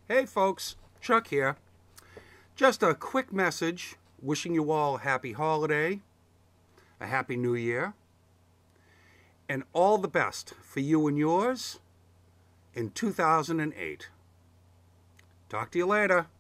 Hey folks, Chuck here. Just a quick message wishing you all a happy holiday, a happy new year, and all the best for you and yours in 2008. Talk to you later.